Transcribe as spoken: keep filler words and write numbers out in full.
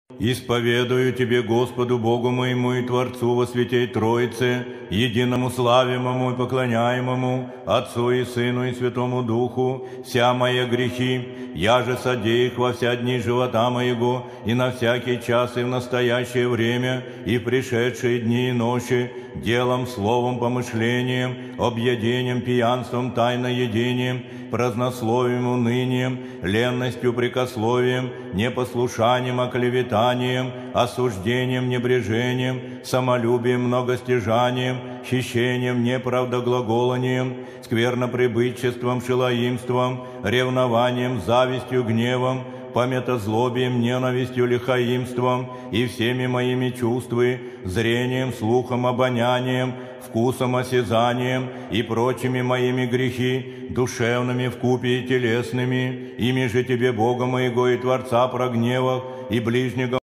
Исповедую Тебе, Господу Богу моему и Творцу во святей Троице, единому славимому и поклоняемому, Отцу и Сыну и Святому Духу, вся мои грехи, я же содей их во вся дни живота моего, и на всякий час, и в настоящее время, и в пришедшие дни и ночи, делом, словом, помышлением, объедением, пьянством, тайноедением, празднословием, унынием, ленностью, прикословием, непослушанием, оклеветанием, осуждением, небрежением, самолюбием, многостяжанием, хищением, неправдоглаголанием, сквернопребытчеством, шелоимством, ревнованием, завистью, гневом, памятозлобием, ненавистью, лихаимством и всеми моими чувствами, зрением, слухом, обонянием, вкусом, осязанием и прочими моими грехи, душевными вкупе и телесными, ими же Тебе, Бога моего и Творца, прогневах и ближнего